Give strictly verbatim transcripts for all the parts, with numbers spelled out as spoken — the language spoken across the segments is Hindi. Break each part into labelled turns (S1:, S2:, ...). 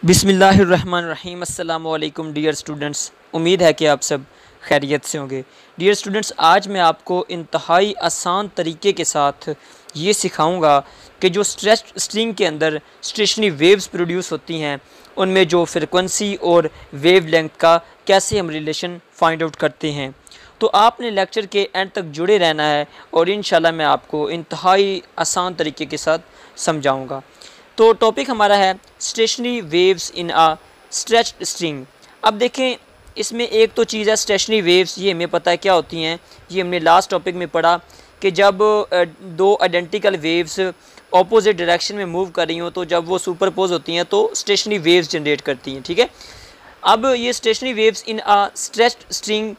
S1: बिस्मिल्लाहिर्रहमानिर्रहीम। अस्सलाम वालेकुम डियर स्टूडेंट्स, उम्मीद है कि आप सब खैरियत से होंगे। डियर स्टूडेंट्स, आज मैं आपको इंतहाई आसान तरीके के साथ ये सिखाऊंगा कि जो स्ट्रेच स्ट्रिंग के अंदर स्टेशनरी वेव्स प्रोड्यूस होती हैं उनमें जो फ्रिक्वेंसी और वेव लेंथ का कैसे हम रिलेशन फाइंड आउट करते हैं। तो आपने लेक्चर के एंड तक जुड़े रहना है और इंशाल्लाह मैं आपको इंतहाई आसान तरीके के साथ समझाऊंगा। तो टॉपिक हमारा है stationary waves in a stretched string. अब देखें, इसमें एक तो चीज़ है स्टेशनरी वेव्स, ये हमें पता है क्या होती हैं। ये हमने लास्ट टॉपिक में पढ़ा कि जब दो आइडेंटिकल वेव्स ऑपोजिट डायरेक्शन में मूव कर रही हों तो जब वो सुपरपोज होती हैं तो स्टेशनरी वेव्स जनरेट करती हैं। ठीक है, अब ये stationary waves in a stretched string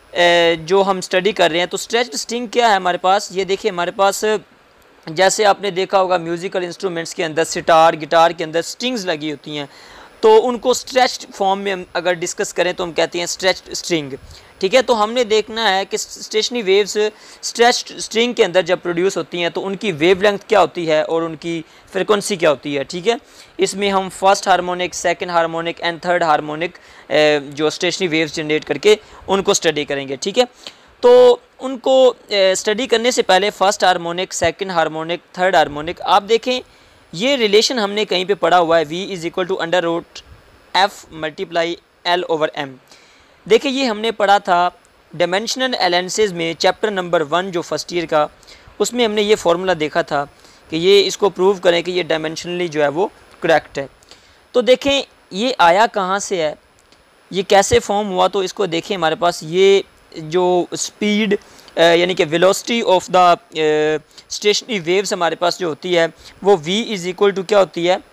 S1: जो हम स्टडी कर रहे हैं, तो स्ट्रेच्ड स्ट्रिंग क्या है हमारे पास। ये देखिए, हमारे पास जैसे आपने देखा होगा म्यूज़िकल इंस्ट्रूमेंट्स के अंदर, सितार, गिटार के अंदर स्ट्रिंग्स लगी होती हैं, तो उनको स्ट्रेच्ड फॉर्म में हम अगर डिस्कस करें तो हम कहते हैं स्ट्रेच्ड स्ट्रिंग। ठीक है, तो हमने देखना है कि स्टेशनरी वेव्स स्ट्रेच्ड स्ट्रिंग के अंदर जब प्रोड्यूस होती हैं तो उनकी वेवलेंथ क्या होती है और उनकी फ्रिक्वेंसी क्या होती है। ठीक है, इसमें हम first harmonic, second harmonic and third harmonic जो स्टेशनरी वेव्स जनरेट करके उनको स्टडी करेंगे। ठीक है, तो उनको स्टडी करने से पहले first harmonic, second harmonic, third harmonic, आप देखें ये रिलेशन हमने कहीं पे पढ़ा हुआ है, v is equal to under root F multiply L over M. देखिए, ये हमने पढ़ा था डायमेंशनल एनालिसिस में चैप्टर नंबर वन जो फर्स्ट ईयर का, उसमें हमने ये फार्मूला देखा था कि ये इसको प्रूव करें कि ये डायमेंशनली जो है वो करेक्ट है। तो देखें ये आया कहाँ से है, ये कैसे फॉर्म हुआ। तो इसको देखें, हमारे पास ये जो स्पीड यानी कि velocity of the stationary waves हमारे पास जो होती है वो v इज़ इक्वल टू क्या होती है,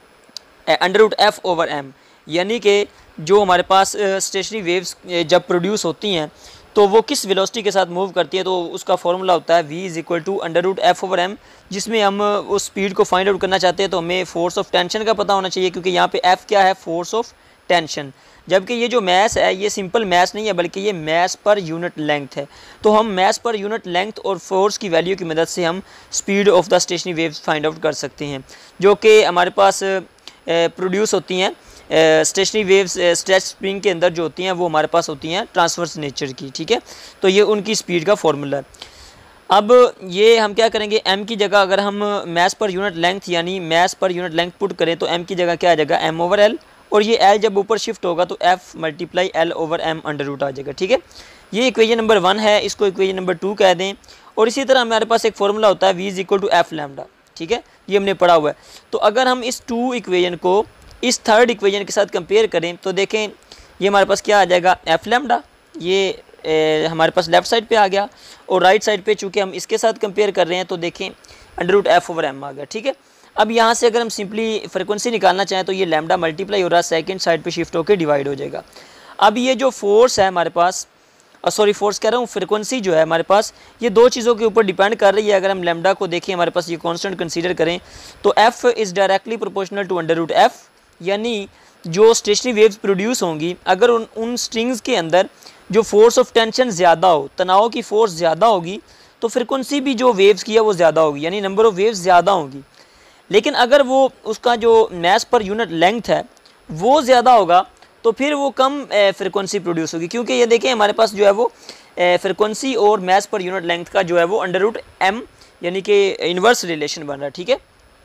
S1: under root F over M. यानी कि जो हमारे पास स्टेशनरी वेव्स जब प्रोड्यूस होती हैं तो वो किस वेलोसिटी के साथ मूव करती है, तो उसका फॉर्मूला होता है v is equal to under root F over M, जिसमें हम उस स्पीड को फाइंड आउट करना चाहते हैं तो हमें फोर्स ऑफ टेंशन का पता होना चाहिए, क्योंकि यहाँ पे f क्या है, फोर्स ऑफ टेंशन। जबकि ये जो मैस है ये सिंपल मैस नहीं है बल्कि ये मैस पर यूनिट लेंथ है। तो हम मैस पर यूनिट लेंथ और फोर्स की वैल्यू की मदद से हम speed of the stationary waves find out कर सकते हैं, जो कि हमारे पास प्रोड्यूस होती हैं स्टेशनरी वेव्स स्ट्रेच स्प्रिंग के अंदर जो होती हैं वो हमारे पास होती हैं ट्रांसवर्स नेचर की। ठीक है, तो ये उनकी स्पीड का फॉर्मूला है। अब ये हम क्या करेंगे, m की जगह अगर हम मैस पर यूनिट लेंथ यानी mass per unit length put करें तो m की जगह क्या आ जाएगा, m ओवर l, और ये l जब ऊपर शिफ्ट होगा तो f multiply l over m under root आ जाएगा। ठीक है, ये इक्वेशन नंबर वन है, इसको इक्वेशन नंबर टू कह दें। और इसी तरह हमारे पास एक फॉर्मूला होता है v is equal to F lambda. ठीक है, ये हमने पढ़ा हुआ है। तो अगर हम इस टू इक्वेशन को इस थर्ड इक्वेशन के साथ कंपेयर करें तो देखें ये हमारे पास क्या आ जाएगा, एफ लैम्डा, ये ए, हमारे पास लेफ्ट साइड पे आ गया, और राइट साइड पे चूँकि हम इसके साथ कंपेयर कर रहे हैं तो देखें under root F over M आ गया। ठीक है, अब यहाँ से अगर हम सिंपली फ्रिक्वेंसी निकालना चाहें तो ये लैम्डा मल्टीप्लाई हो रहा है, सेकंड साइड पे शिफ्ट होकर डिवाइड हो जाएगा। अब ये जो फोर्स है हमारे पास, सॉरी फोर्स कह रहा हूँ, फ्रिक्वेंसी जो है हमारे पास ये दो चीज़ों के ऊपर डिपेंड कर रही है। अगर हम लैम्डा को देखें, हमारे पास ये कांस्टेंट कंसीडर करें तो F is directly proportional to under root F, यानी जो स्टेशनरी वेव्स प्रोड्यूस होंगी अगर उन उन स्ट्रिंग्स के अंदर जो फोर्स ऑफ टेंशन ज़्यादा हो, तनाव की फोर्स ज़्यादा होगी, तो फ्रिक्वेंसी भी जो वेव्स की है वो ज़्यादा होगी, यानी नंबर ऑफ वेव्स ज़्यादा होगी। लेकिन अगर वो उसका जो मैस पर यूनिट लेंथ है वो ज़्यादा होगा तो फिर वो कम फ्रिक्वेंसी प्रोड्यूस होगी, क्योंकि ये देखें हमारे पास जो है वो फ्रिक्वेंसी और मैस पर यूनिट लेंथ का जो है वो अंडर रूट एम यानी कि इन्वर्स रिलेशन बन रहा है। ठीक है,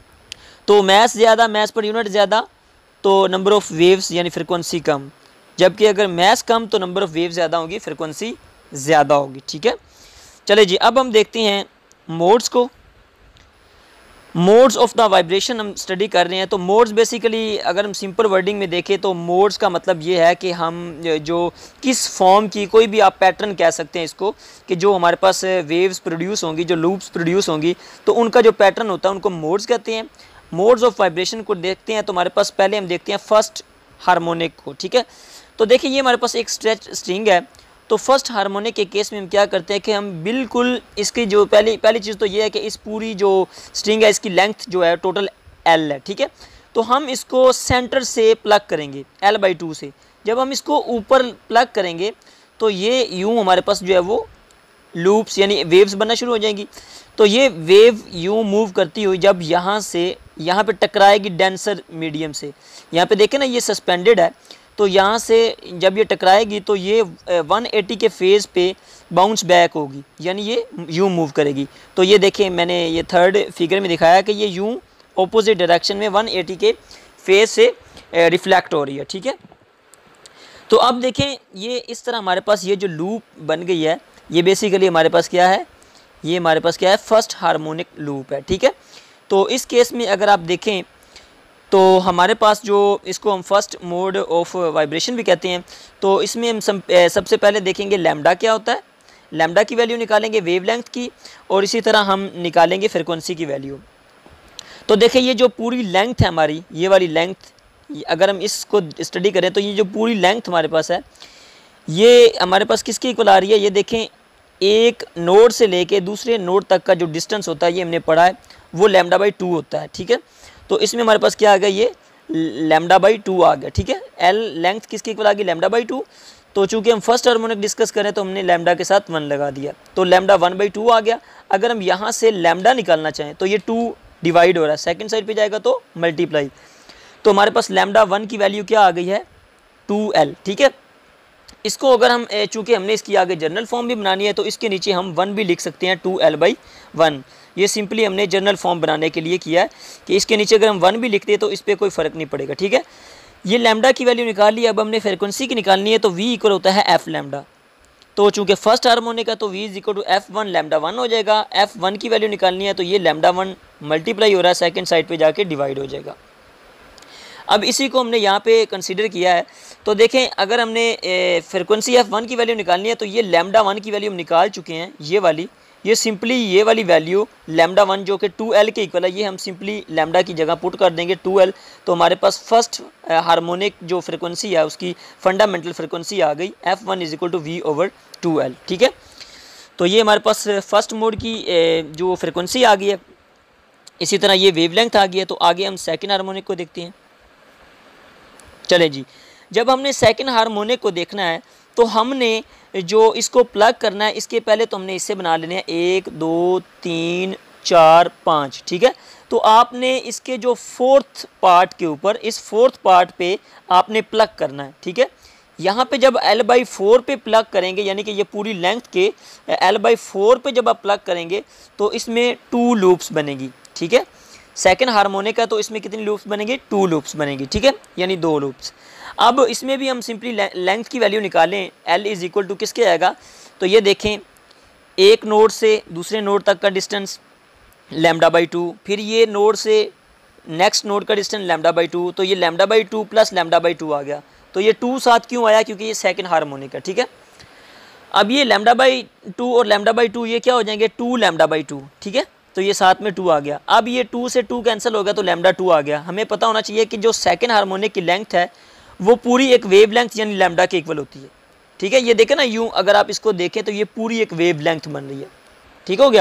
S1: तो मैस ज़्यादा, मैस पर यूनिट ज़्यादा तो नंबर ऑफ़ वेव्स यानी फ्रिक्वेंसी कम, जबकि अगर मैस कम तो नंबर ऑफ़ वेव्स ज़्यादा होगी, फ्रिक्वेंसी ज़्यादा होगी। ठीक है, चले जी, अब हम देखते हैं मोड्स को। मोड्स ऑफ द वाइब्रेशन हम स्टडी कर रहे हैं। तो मोड्स बेसिकली अगर हम सिंपल वर्डिंग में देखें तो मोड्स का मतलब ये है कि हम जो किस फॉर्म की, कोई भी आप पैटर्न कह सकते हैं इसको, कि जो हमारे पास वेव्स प्रोड्यूस होंगी, जो लूप्स प्रोड्यूस होंगी, तो उनका जो पैटर्न होता है उनको मोड्स कहते हैं। मोड्स ऑफ वाइब्रेशन को देखते हैं तो हमारे पास पहले हम देखते हैं फर्स्ट हार्मोनिक को। ठीक है, तो देखिए ये हमारे पास एक स्ट्रेच स्ट्रिंग है, तो फर्स्ट हार्मोनिक के केस में हम क्या करते हैं कि हम बिल्कुल इसकी जो पहली पहली चीज़ तो ये है कि इस पूरी जो स्ट्रिंग है इसकी लेंथ जो है टोटल एल है। ठीक है, तो हम इसको सेंटर से प्लग करेंगे एल बाई टू से। जब हम इसको ऊपर प्लग करेंगे तो ये यूँ हमारे पास जो है वो लूप्स यानी वेव्स बनना शुरू हो जाएंगी। तो ये वेव यूँ मूव करती हुई जब यहाँ से यहाँ पे टकराएगी डेंसर मीडियम से। यहाँ पे देखें ना ये सस्पेंडेड है, तो यहाँ से जब ये टकराएगी तो ये वन एटी के फेज़ पे बाउंस बैक होगी, यानी ये यूँ मूव करेगी। तो ये देखें मैंने ये थर्ड फिगर में दिखाया कि ये यूँ ऑपोजिट डायरेक्शन में वन एटी के फेज़ से रिफ्लेक्ट हो रही है, ठीक है। तो अब देखें ये इस तरह हमारे पास ये जो लूप बन गई है, ये बेसिकली हमारे पास क्या है, ये हमारे पास क्या है, फर्स्ट हार्मोनिक लूप है, ठीक है। तो इस केस में अगर आप देखें तो हमारे पास जो इसको हम फर्स्ट मोड ऑफ वाइब्रेशन भी कहते हैं, तो इसमें हम सबसे पहले देखेंगे लैम्डा क्या होता है, लैम्डा की वैल्यू निकालेंगे वेवलेंथ की, और इसी तरह हम निकालेंगे फ्रिक्वेंसी की वैल्यू। तो देखें ये जो पूरी लेंथ है हमारी, ये वाली लेंथ, अगर हम इसको स्टडी करें तो ये जो पूरी लेंथ हमारे पास है, ये हमारे पास किसके इक्वल आ रही है। ये देखें एक नोड से लेके दूसरे नोड तक का जो डिस्टेंस होता है, ये हमने पढ़ा है, वो लैम्डा बाई टू होता है, ठीक है। तो इसमें हमारे पास क्या आ गया, ये लैम्डा बाई टू आ गया, ठीक है। एल लेंथ किसके इक्वल आ गई, लैम्डा बाई टू। तो चूंकि हम फर्स्ट हार्मोनिक डिस्कस करें तो हमने लैम्डा के साथ वन लगा दिया, तो लैम्डा वन बाई टू आ गया। अगर हम यहाँ से लैम्डा निकालना चाहें तो ये टू डिवाइड हो रहा है, सेकंड साइड पे जाएगा तो मल्टीप्लाई, तो हमारे पास लैम्डा वन की वैल्यू क्या आ गई है, टू एल, ठीक है। इसको अगर हम चूँकि हमने इसकी आगे जनरल फॉर्म भी बनानी है तो इसके नीचे हम वन भी लिख सकते हैं, टू एल बाई वन। ये सिंपली हमने जनरल फॉर्म बनाने के लिए किया है कि इसके नीचे अगर हम वन भी लिखते हैं तो इस पर कोई फ़र्क नहीं पड़ेगा, ठीक है। ये लैम्डा की वैल्यू निकाल ली, अब हमने फ्रिक्वेंसी की निकालनी है, तो वी इक्वल होता है एफ लैम्डा। तो चूँकि फर्स्ट हार्मोनिक है तो V is equal to F one lambda one हो जाएगा। एफ वन की वैल्यू निकालनी है तो ये लैम्डा वन मल्टीप्लाई हो रहा है, सेकेंड साइड पर जाके डिवाइड हो जाएगा। अब इसी को हमने यहाँ पे कंसीडर किया है, तो देखें अगर हमने फ्रिक्वेंसी एफ वन की वैल्यू निकालनी है तो ये लैम्डा वन की वैल्यू हम निकाल चुके हैं, ये वाली, ये सिंपली ये वाली वैल्यू लैम्डा वन जो कि टू एल के इक्वल है, ये हम सिंपली लैम्डा की जगह पुट कर देंगे टू एल। तो हमारे पास फर्स्ट हार्मोनिक जो फ्रिक्वेंसी है उसकी फंडामेंटल फ्रिक्वेंसी आ गई, F one is equal to V over two L, ठीक है। तो ये हमारे पास फर्स्ट मोड की जो फ्रिक्वेंसी आ गई है, इसी तरह ये वेवलेंथ आ गई है। तो आगे हम सेकेंड हार्मोनिक को देखते हैं। चले जी, जब हमने सेकंड हार्मोनिक को देखना है तो हमने जो इसको प्लग करना है, इसके पहले तो हमने इससे बना लेने हैं एक दो तीन चार पाँच, ठीक है। तो आपने इसके जो फोर्थ पार्ट के ऊपर, इस फोर्थ पार्ट पे आपने प्लग करना है, ठीक है। यहाँ पे जब एल बाई फोर पे प्लग करेंगे, यानी कि ये पूरी लेंथ के एल बाई फोर पे जब आप प्लग करेंगे तो इसमें टू लूप्स बनेगी, ठीक है। सेकंड हार्मोनिक है तो इसमें कितनी लूप्स बनेंगी, टू लूप्स बनेंगी, ठीक है, यानी दो लूप्स। अब इसमें भी हम सिंपली लेंथ की वैल्यू निकालें, एल इज इक्वल टू किसके आएगा, तो ये देखें एक नोड से दूसरे नोड तक का डिस्टेंस लैम्डा बाई टू, फिर ये नोड से नेक्स्ट नोड का डिस्टेंस लैम्डा बाई टू, तो ये lambda by two plus lambda by two आ गया। तो ये टू साथ क्यों आया, क्योंकि ये सेकंड हार्मोनिक है, ठीक है। अब ये लैम्डा बाई टू और लैम्डा बाई टू ये क्या हो जाएंगे, टू लैम्डा बाई टू, ठीक है। तो ये साथ में टू आ गया। अब ये टू से टू कैंसिल हो गया तो लैम्डा टू आ गया। हमें पता होना चाहिए कि जो सेकंड हार्मोनिक की लेंथ है वो पूरी एक वेव लेंथ यानी लैम्डा के इक्वल होती है, ठीक है। ये देखें ना, यूँ अगर आप इसको देखें तो ये पूरी एक वेव लेंथ बन रही है, ठीक हो गया।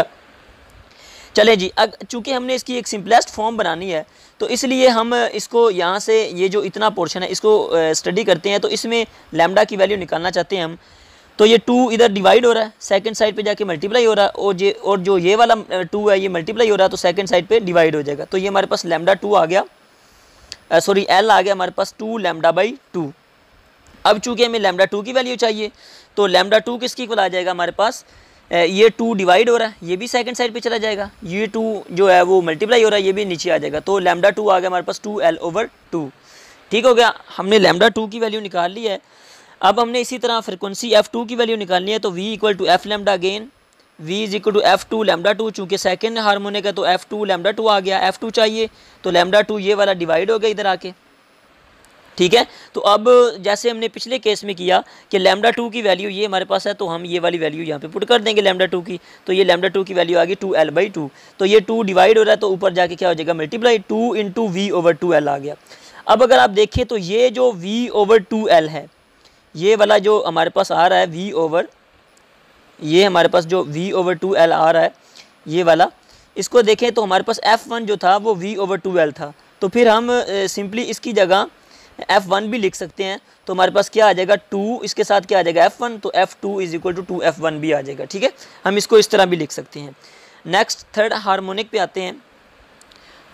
S1: चले जी, अब चूँकि हमने इसकी एक सिंपलेस्ट फॉर्म बनानी है तो इसलिए हम इसको यहाँ से ये जो इतना पोर्शन है इसको स्टडी करते हैं। तो इसमें लैम्डा की वैल्यू निकालना चाहते हैं हम, तो ये टू इधर डिवाइड हो रहा है, सेकंड साइड पे जाके मल्टीप्लाई हो रहा है, और ये और जो ये वाला टू है ये मल्टीप्लाई हो रहा है तो सेकंड साइड पे डिवाइड हो जाएगा। तो ये हमारे पास लैम्डा टू आ गया, सॉरी एल आ गया हमारे पास टू लैम्डा बाई टू। अब चूँकि हमें लैम्डा टू की वैल्यू चाहिए तो लैम्डा टू किसकी इक्वल आ जाएगा हमारे पास, ये टू डिवाइड हो रहा है, ये भी सेकंड साइड पे चला जाएगा, ये टू जो है वो मल्टीप्लाई हो रहा है, ये भी नीचे आ जाएगा। तो लैम्डा टू आ गया हमारे पास टू एल ओवर टू, ठीक हो गया। हमने लैम्डा टू की वैल्यू निकाल ली है। अब हमने इसी तरह फ्रिक्वेंसी एफ टू की वैल्यू निकालनी है, तो v equal to F lambda again, v is equal to F two lambda two, चूँकि सेकंड हार्मोनिक है तो एफ टू लैम्डा टू आ गया। एफ टू चाहिए तो लैम्डा टू ये वाला डिवाइड हो गया इधर आके, ठीक है। तो अब जैसे हमने पिछले केस में किया कि लैम्डा टू की वैल्यू ये हमारे पास है, तो हम ये वाली वैल्यू यहाँ पे पुट कर देंगे लैम्डा टू की। तो ये लैम्डा टू की वैल्यू आ गई टू एल बाई टू, तो ये टू डिवाइड हो रहा है तो ऊपर जाके क्या हो जाएगा, multiply, two into V over two L आ गया। अब अगर आप देखें तो ये जो v ओवर टू एल है, ये वाला जो हमारे पास आ रहा है v ओवर, ये हमारे पास जो v ओवर टू एल आ रहा है ये वाला, इसको देखें तो हमारे पास एफ वन जो था वो v ओवर टू एल था। तो फिर हम सिंपली इसकी जगह एफ वन भी लिख सकते हैं। तो हमारे पास क्या आ जाएगा, टू इसके साथ क्या आ जाएगा एफ वन, तो F two is equal to two F one भी आ जाएगा, ठीक है। हम इसको इस तरह भी लिख सकते हैं। नेक्स्ट थर्ड हार्मोनिक पे आते हैं।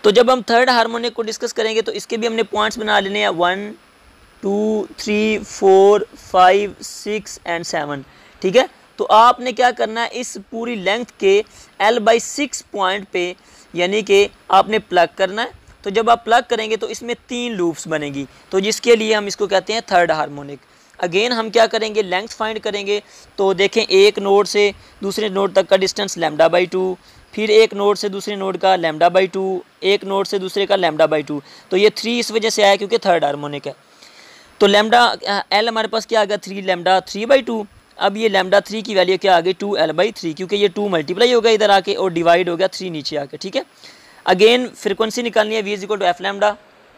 S1: तो जब हम थर्ड हार्मोनिक को डिस्कस करेंगे तो इसके भी हमने पॉइंट्स बना लेने हैं, one two three four five six and seven, ठीक है। तो आपने क्या करना है, इस पूरी लेंथ के एल बाई सिक्स पॉइंट पे यानी कि आपने प्लग करना है। तो जब आप प्लग करेंगे तो इसमें तीन लूप्स बनेगी, तो जिसके लिए हम इसको कहते हैं थर्ड हार्मोनिक। अगेन हम क्या करेंगे, लेंथ फाइंड करेंगे। तो देखें एक नोड से दूसरे नोड तक का डिस्टेंस लैम्डा बाई टू, फिर एक नोड से दूसरे नोड का लैम्डा बाई टू, एक नोड से दूसरे का लैम्डा बाई टू। तो ये थ्री इस वजह से आया क्योंकि थर्ड हार्मोनिक है। तो लैम्डा एल हमारे पास क्या आ गया, three lambda three by two. अब ये लैम्डा थ्री की वैल्यू क्या आ गई, टू एल बाई थ्री, क्योंकि ये टू मल्टीप्लाई हो गया इधर आके और डिवाइड हो गया थ्री नीचे आके, ठीक है। अगेन फ्रिक्वेंसी निकालनी है, V is equal to F lambda.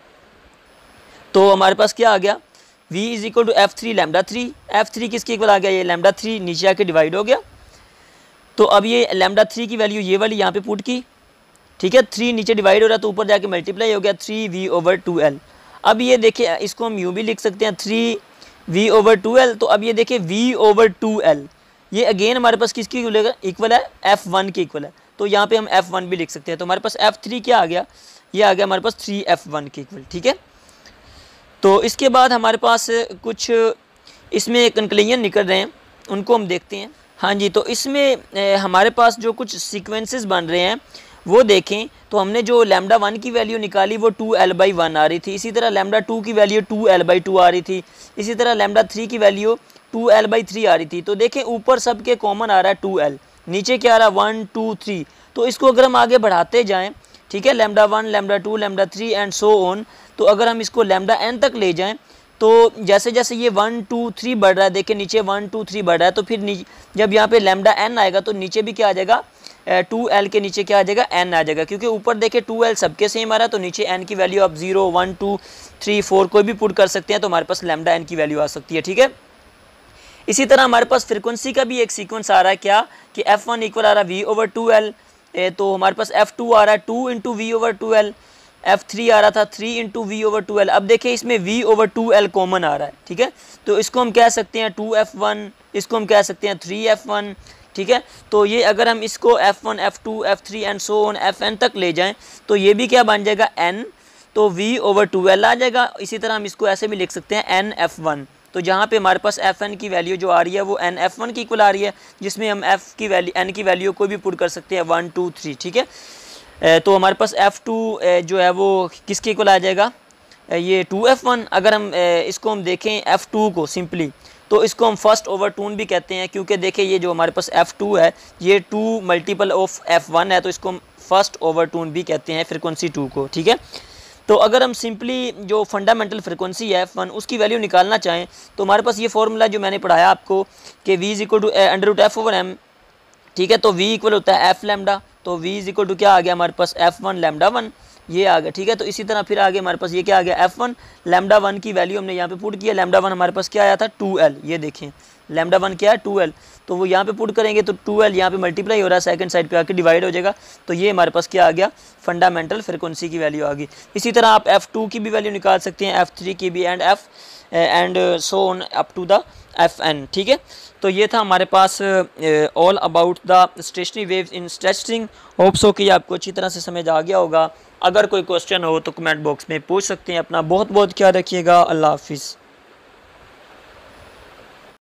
S1: तो हमारे पास क्या आ गया, V is equal to F three lambda three. F three किसके इक्वल आ गया, ये लैम्डा थ्री नीचे आके डिवाइड हो गया। तो अब ये लैम्डा थ्री की वैल्यू ये वाली यहाँ पे पुट की, ठीक है। थ्री नीचे डिवाइड हो रहा है तो ऊपर जाके मल्टीप्लाई हो गया, three V over two L. अब ये देखिए इसको हम यूँ भी लिख सकते हैं, three V over two L. तो अब ये देखिए वी ओवर टू एल ये अगेन हमारे पास किसकी इक्वल है, एफ वन के इक्वल है। तो यहाँ पे हम एफ वन भी लिख सकते हैं। तो हमारे पास एफ थ्री क्या आ गया, ये आ गया हमारे पास थ्री एफ वन के इक्वल, ठीक है। तो इसके बाद हमारे पास कुछ इसमें कंक्लूजन निकल रहे हैं, उनको हम देखते हैं। हाँ जी, तो इसमें हमारे पास जो कुछ सीक्वेंसेस बन रहे हैं वो देखें। तो हमने जो लैम्डा वन की वैल्यू निकाली वो टू एल बाई वन आ रही थी, इसी तरह लैम्डा टू की value two L by two आ रही थी, इसी तरह लैम्डा थ्री की value two L by three आ रही थी। तो देखें ऊपर सबके कॉमन आ रहा है टू एल, नीचे क्या आ रहा है वन टू थ्री। तो इसको अगर हम आगे बढ़ाते जाएँ, ठीक है, lambda one lambda two lambda three and so on. तो अगर हम इसको लैम्डा एन तक ले जाएँ तो जैसे जैसे ये वन टू थ्री बढ़ रहा है, देखिए नीचे वन टू थ्री बढ़ रहा है, तो फिर जब यहाँ पे लैम्डा एन आएगा तो नीचे भी क्या आ जाएगा, टू एल के नीचे क्या आ जाएगा, एन आ जाएगा। क्योंकि ऊपर देखिए टू एल सबके सेम आ रहा है तो नीचे एन की वैल्यू आप zero one two three four कोई भी पुट कर सकते हैं, तो हमारे पास लैम्डा एन की वैल्यू आ सकती है, ठीक है। इसी तरह हमारे पास फ्रिक्वेंसी का भी एक सीक्वेंस आ रहा है, क्या कि एफ वन इक्वल आ रहा है वी ओवर टू एल। तो हमारे पास एफ टू आ रहा है two into V over two L, F three आ रहा था three into V over two L. अब देखिए इसमें V over two L common आ रहा है, ठीक है। तो इसको हम कह सकते हैं टू एफ वन, इसको हम कह सकते हैं थ्री एफ वन, ठीक है। तो ये अगर हम इसको F one F two F three and so on F N तक ले जाएं तो ये भी क्या बन जाएगा, एन। तो वी ओवर टू एल आ जाएगा। इसी तरह हम इसको ऐसे भी लिख सकते हैं एन एफ वन। तो जहाँ पे हमारे पास एफ एन की वैल्यू जो आ रही है वो एन एफ वन की इक्वल आ रही है, जिसमें हम एफ की वैल्यू एन की वैल्यू कोई भी पुट कर सकते हैं वन टू थ्री, ठीक है। तो हमारे पास एफ टू जो है वो किसके इक्वल आ जाएगा, ये टू एफ वन। अगर हम इसको हम देखें एफ टू को सिंपली, तो इसको हम फर्स्ट ओवर टून भी कहते हैं, क्योंकि देखिए ये जो हमारे पास एफ टू है ये two multiple of F one है, तो इसको हम फर्स्ट ओवर टून भी कहते हैं फ्रिक्वेंसी टू को, ठीक है। तो अगर हम सिंपली जो फंडामेंटल फ्रिक्वेंसी है एफ वन उसकी वैल्यू निकालना चाहें तो हमारे पास ये फॉर्मूला जो मैंने पढ़ाया आपको कि V is equal to under root F over M, ठीक है। तो वी इक्वल होता है एफ लैम्डा, तो वी इज इक्वल टू क्या आ गया हमारे पास एफ वन लैम्डा वन, ये आ गया, ठीक है। तो इसी तरह फिर आगे हमारे पास ये क्या आ गया, एफ वन लैम्डा वन की वैल्यू हमने यहाँ पे पुट किया। लैम्डा वन हमारे पास क्या आया था, टू एल, ये देखें लैम्डा वन क्या है, टू एल। तो वो यहाँ पे पुट करेंगे तो टू एल यहाँ पे मल्टीप्लाई हो रहा है, सेकंड साइड पे आके डिवाइड हो जाएगा। तो ये हमारे पास क्या आ गया, फंडामेंटल फ्रिक्वेंसी की वैल्यू आ गई। इसी तरह आप एफ टू की भी वैल्यू निकाल सकते हैं, एफ थ्री की भी, and F and so on up to the F N, ठीक है। तो ये था हमारे पास all about the stationary waves in stretching. Hope so कि आपको अच्छी तरह से समझ आ गया होगा। अगर कोई क्वेश्चन हो तो कमेंट बॉक्स में पूछ सकते हैं। अपना बहुत बहुत ख्याल रखिएगा। अल्लाह हाफिज़।